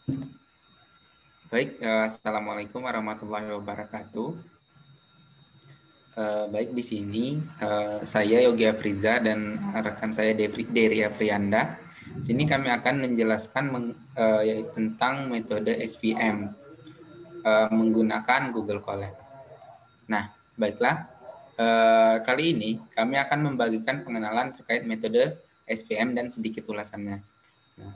Baik, Assalamualaikum warahmatullahi wabarakatuh. Baik, di sini saya Yogi Afriza dan rekan saya Dery Afrianda. Sini kami akan menjelaskan tentang metode SVM menggunakan Google Colab. Nah, baiklah. Kali ini kami akan membagikan pengenalan terkait metode SVM dan sedikit ulasannya. Nah,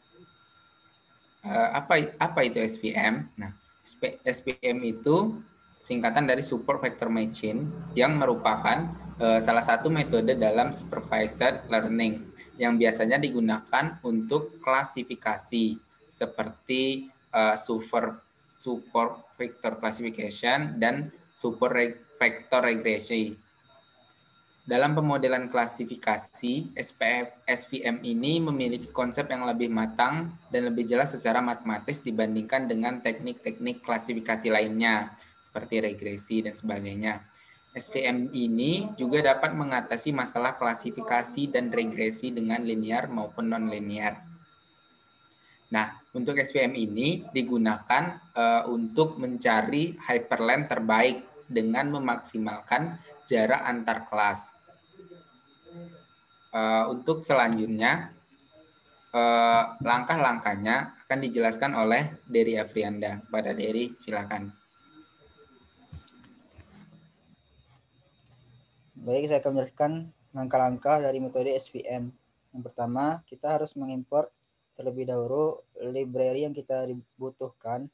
apa itu SVM? Nah, SVM itu singkatan dari Support Vector Machine yang merupakan salah satu metode dalam supervised learning yang biasanya digunakan untuk klasifikasi seperti support vector classification dan support vector regresi. Dalam pemodelan klasifikasi, SVM ini memiliki konsep yang lebih matang dan lebih jelas secara matematis dibandingkan dengan teknik-teknik klasifikasi lainnya, seperti regresi dan sebagainya. SVM ini juga dapat mengatasi masalah klasifikasi dan regresi dengan linear maupun non-linear. Nah, untuk SVM ini digunakan untuk mencari hyperlength terbaik dengan memaksimalkan jarak antar kelas. Untuk selanjutnya, langkah-langkahnya akan dijelaskan oleh Dery Afrianda. Pada Dery, silakan. Baik, saya akan menjelaskan langkah-langkah dari metode SVM. Yang pertama, kita harus mengimport terlebih dahulu library yang kita butuhkan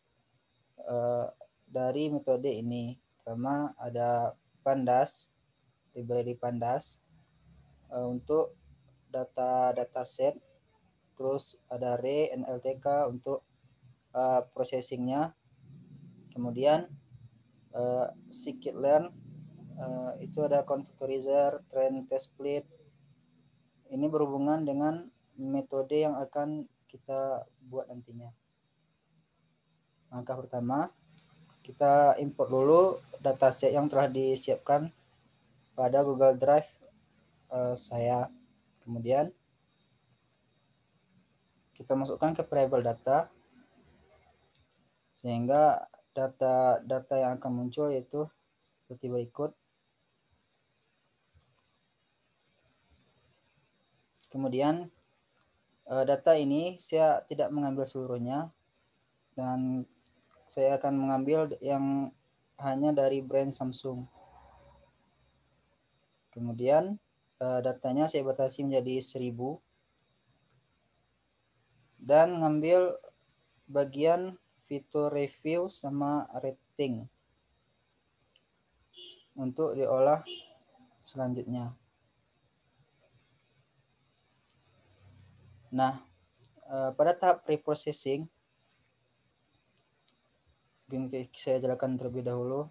dari metode ini. Pertama ada Pandas, library Pandas untuk dataset, terus ada Array NLTK untuk processingnya, kemudian scikit-learn itu ada Convectorizer, Trend Test Split. Ini berhubungan dengan metode yang akan kita buat nantinya. Langkah pertama, kita import dulu dataset yang telah disiapkan pada Google Drive saya. Kemudian kita masukkan ke variable data sehingga data yang akan muncul yaitu seperti berikut. Kemudian data ini saya tidak mengambil seluruhnya dan saya akan mengambil yang hanya dari brand Samsung. Kemudian datanya saya batasi menjadi 1000 dan ngambil bagian fitur review sama rating untuk diolah selanjutnya. Nah, pada tahap preprocessing, saya jelaskan terlebih dahulu.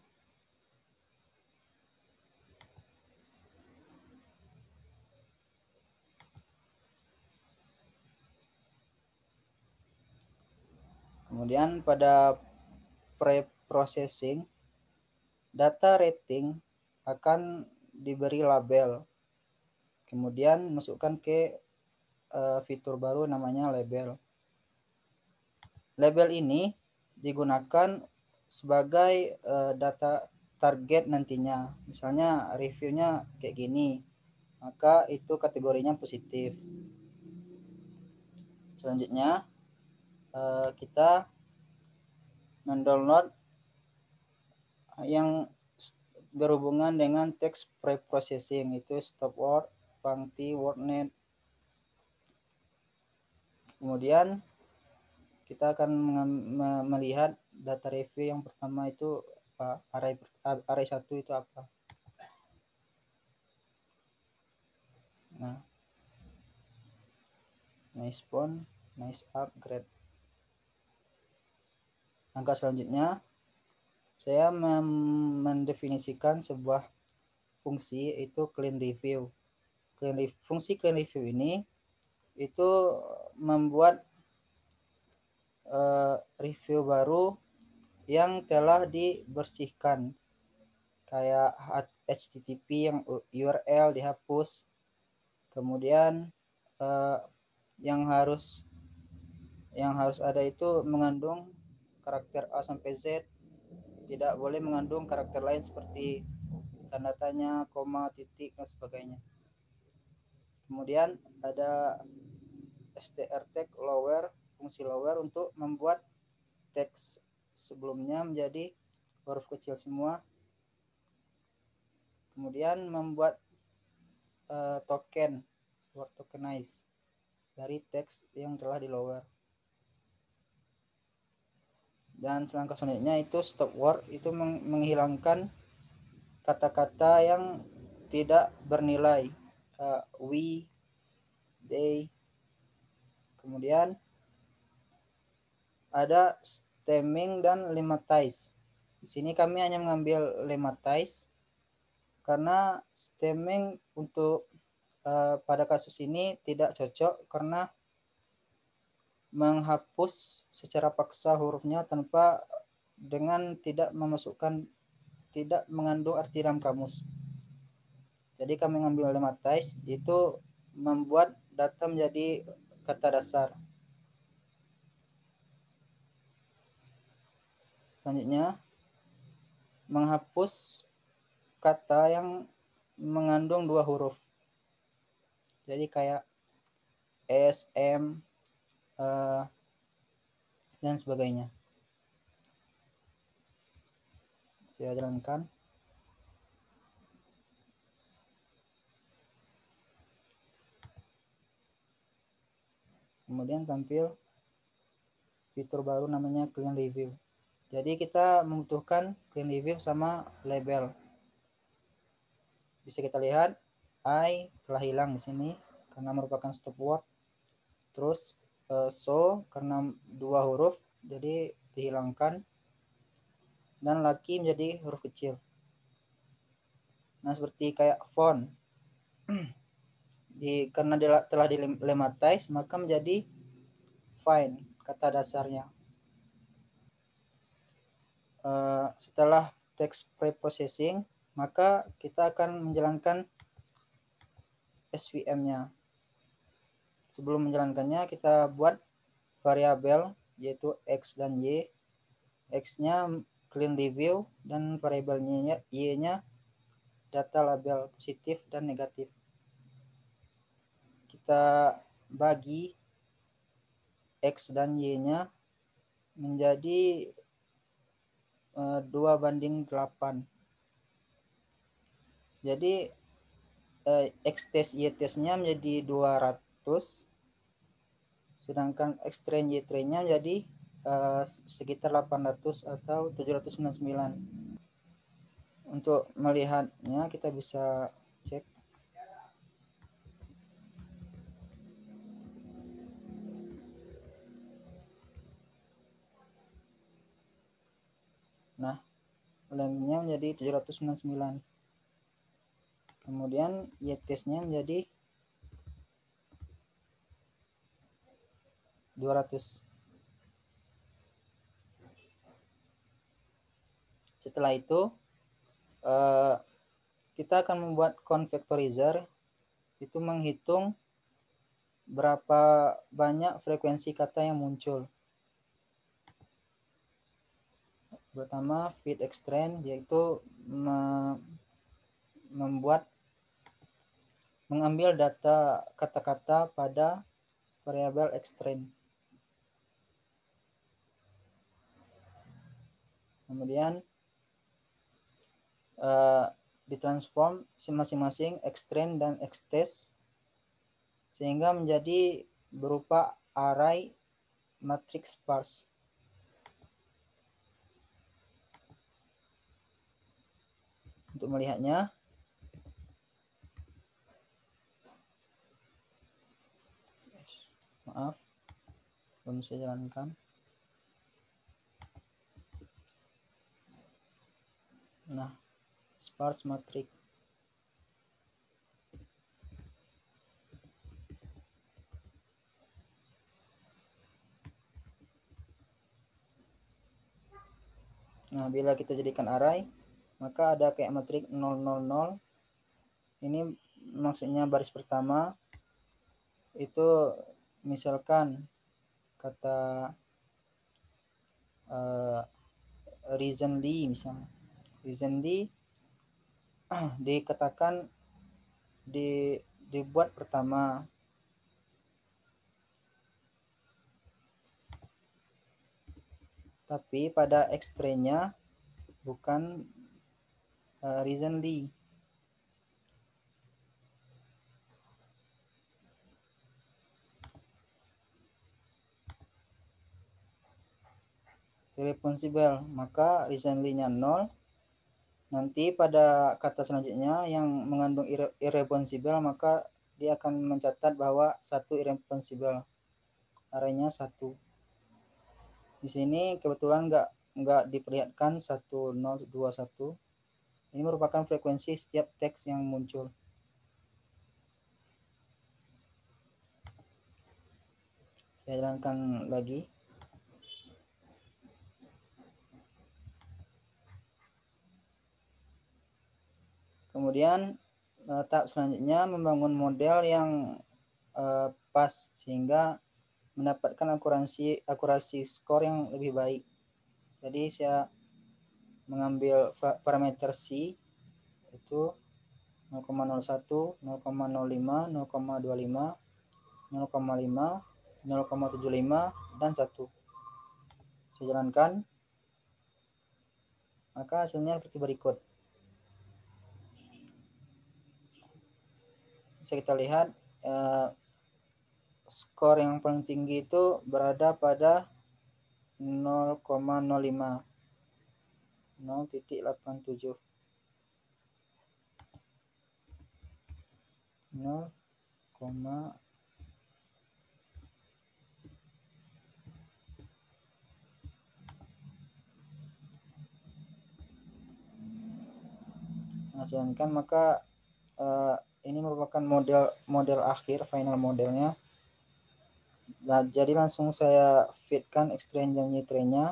Kemudian pada preprocessing, data rating akan diberi label. Kemudian masukkan ke fitur baru namanya label. Label ini digunakan sebagai data target nantinya. Misalnya reviewnya kayak gini, maka itu kategorinya positif. Selanjutnya kita mendownload yang berhubungan dengan text preprocessing, itu stop word, pangti, wordnet. Kemudian kita akan melihat data review yang pertama itu array 1 itu apa. Nah, nice font, nice upgrade. Langkah selanjutnya saya mendefinisikan sebuah fungsi itu clean review. Fungsi clean review ini itu membuat review baru yang telah dibersihkan, kayak HTTP yang URL dihapus, kemudian yang yang harus ada itu mengandung karakter A sampai Z, tidak boleh mengandung karakter lain seperti tanda tanya, koma, titik, dan sebagainya. Kemudian ada str tag lower, fungsi lower untuk membuat teks sebelumnya menjadi huruf kecil semua. Kemudian membuat token, word tokenize dari teks yang telah di lower. Dan selangkah selanjutnya itu stop word, itu menghilangkan kata-kata yang tidak bernilai, we, they. Kemudian ada stemming dan lemmatized. Di sini kami hanya mengambil lemmatized karena stemming untuk pada kasus ini tidak cocok karena menghapus secara paksa hurufnya tanpa dengan tidak memasukkan, tidak mengandung arti dalam kamus. Jadi kami mengambil lemmatized, itu membuat data menjadi kata dasar. Selanjutnya, menghapus kata yang mengandung dua huruf. Jadi kayak S, M, dan sebagainya. Saya jalankan. Kemudian tampil fitur baru namanya clean review. Jadi kita membutuhkan clean review sama label. Bisa kita lihat I telah hilang di sini karena merupakan stop word. Terus so karena dua huruf jadi dihilangkan, dan lucky menjadi huruf kecil. Nah, seperti kayak font karena telah dilematize maka menjadi fine kata dasarnya. Setelah text preprocessing maka kita akan menjalankan SVM-nya. Sebelum menjalankannya kita buat variabel yaitu X dan Y. X-nya clean review dan variabelnya Y-nya data label positif dan negatif. Kita bagi X dan Y-nya menjadi 2:8. Jadi X test Y testnya menjadi 200, sedangkan X train Y trainnya menjadi sekitar 800 atau 799. Untuk melihatnya kita bisa cek. Nah, lengthnya menjadi 799. Kemudian Y testnya menjadi 200. Setelah itu kita akan membuat convectorizer, itu menghitung berapa banyak frekuensi kata yang muncul. Pertama fit extrain, yaitu mengambil data kata-kata pada variabel extrain. Kemudian ditransform masing-masing extrain dan xtest sehingga menjadi berupa array matrix sparse. Untuk melihatnya, maaf, belum saya jalankan. Nah, sparse matrix. Nah, bila kita jadikan array, maka ada kayak matrik 000. Ini maksudnya baris pertama itu misalkan kata recently misalnya. Recently dikatakan dibuat pertama. Tapi pada X-ray-nya bukan recently. Irresponsible, maka recently-nya 0. Nanti pada kata selanjutnya yang mengandung irresponsible, maka dia akan mencatat bahwa 1 irresponsible. Arraynya 1. Di sini kebetulan nggak diperlihatkan 1021. Ini merupakan frekuensi setiap teks yang muncul. Saya jalankan lagi. Kemudian tahap selanjutnya membangun model yang pas sehingga mendapatkan akurasi skor yang lebih baik. Jadi saya mengambil parameter C itu 0,01, 0,05, 0,25, 0,5, 0,75, dan 1. Saya jalankan. Maka hasilnya seperti berikut. Bisa kita lihat skor yang paling tinggi itu berada pada 0,05, 0,87. 0, sedangkan maka ini merupakan model akhir, final modelnya. Nah, jadi langsung saya fitkan X-train dan Y-train-nya.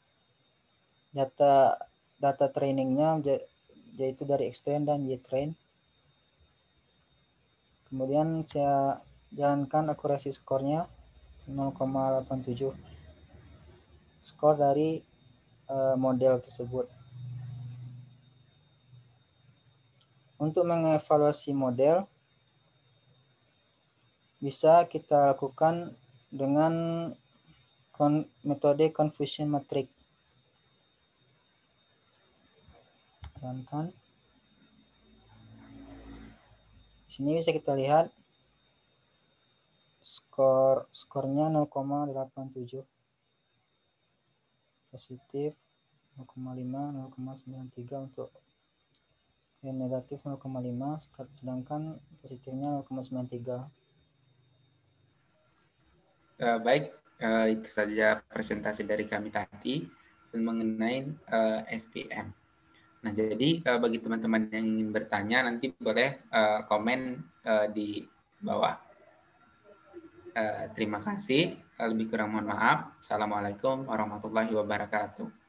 Data trainingnya yaitu dari X-train dan Y-train. Kemudian saya jalankan akurasi skornya 0,87. Skor dari model tersebut. Untuk mengevaluasi model bisa kita lakukan dengan metode confusion matrix. Jalankan. Di sini bisa kita lihat skornya 0,87. Positif 0,5, 0,93 untuk yang negatif 0,5, sedangkan positifnya 0,93. Baik, itu saja presentasi dari kami tadi mengenai SPM. Nah, jadi bagi teman-teman yang ingin bertanya nanti boleh komen di bawah. Terima kasih. Lebih kurang mohon maaf. Assalamualaikum warahmatullahi wabarakatuh.